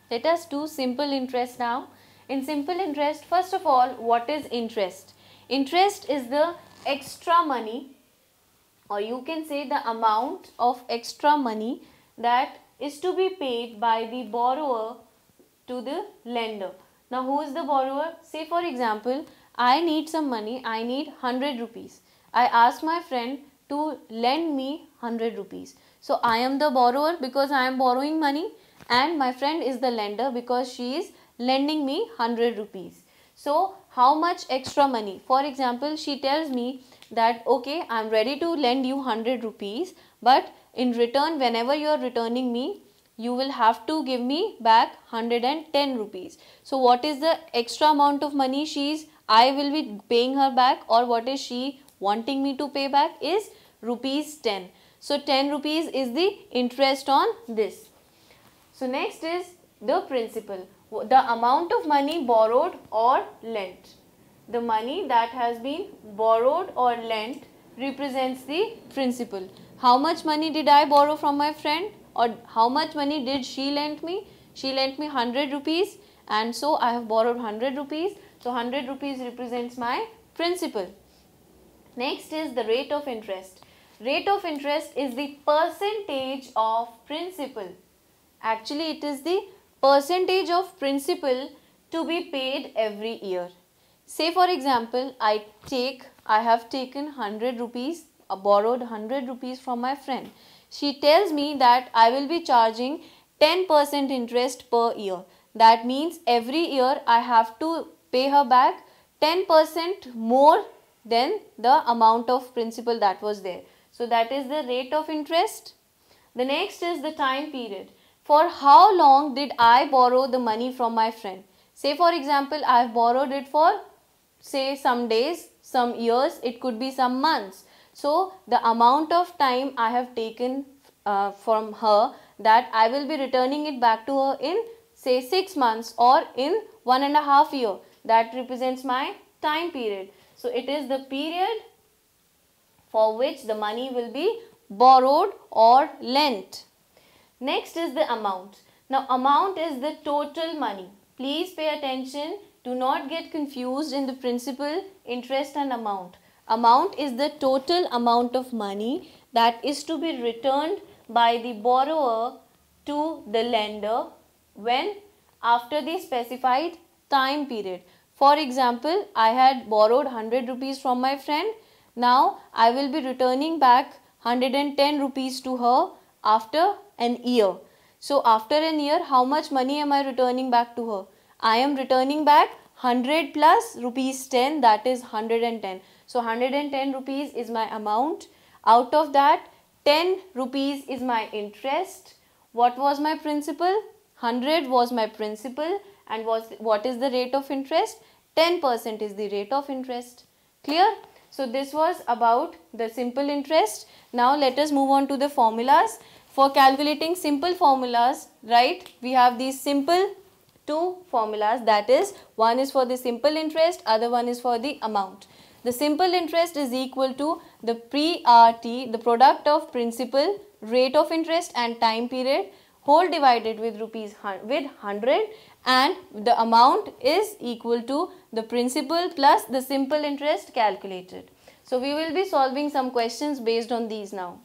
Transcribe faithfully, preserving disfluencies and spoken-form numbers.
Let us do simple interest now. In simple interest, first of all, what is interest? Interest is the extra money, or you can say the amount of extra money that is to be paid by the borrower to the lender. Now, who is the borrower? Say for example, I need some money, I need one hundred rupees. I ask my friend to lend me one hundred rupees. So, I am the borrower because I am borrowing money, and my friend is the lender because she is lending me one hundred rupees. So, how much extra money? For example, she tells me that okay, I am ready to lend you one hundred rupees, but in return, whenever you are returning me, you will have to give me back one hundred ten rupees. So, what is the extra amount of money she is, I will be paying her back, or what is she wanting me to pay back is rupees ten. So, ten rupees is the interest on this. So, next is the principal, the amount of money borrowed or lent. The money that has been borrowed or lent represents the principal. How much money did I borrow from my friend, or how much money did she lend me? She lent me one hundred rupees, and so I have borrowed one hundred rupees. So, one hundred rupees represents my principal. Next is the rate of interest. Rate of interest is the percentage of principal. Actually, it is the percentage of principal to be paid every year. Say for example, I take, I have taken one hundred rupees, uh, borrowed one hundred rupees from my friend. She tells me that I will be charging ten percent interest per year. That means every year I have to pay her back ten percent more than the amount of principal that was there. So, that is the rate of interest. The next is the time period. For how long did I borrow the money from my friend? Say for example, I have borrowed it for say some days, some years, it could be some months. So, the amount of time I have taken uh, from her, that I will be returning it back to her in say six months or in one and a half year. That represents my time period. So, it is the period for which the money will be borrowed or lent. Next is the amount. Now, amount is the total money. Please pay attention. Do not get confused in the principal, interest and amount. Amount is the total amount of money that is to be returned by the borrower to the lender when after the specified time period. For example, I had borrowed one hundred rupees from my friend. Now, I will be returning back one hundred ten rupees to her after an year. So, after an year, how much money am I returning back to her? I am returning back one hundred plus rupees ten, that is one hundred ten. So, one hundred ten rupees is my amount. Out of that, ten rupees is my interest. What was my principal? one hundred was my principal, and was what is the rate of interest? ten percent is the rate of interest. Clear? So, this was about the simple interest. Now, let us move on to the formulas. For calculating simple formulas, right, we have these simple two formulas, that is, one is for the simple interest, other one is for the amount. The simple interest is equal to the pre-R T, the product of principal, rate of interest and time period, whole divided with rupees with one hundred, and the amount is equal to the principal plus the simple interest calculated. So, we will be solving some questions based on these now.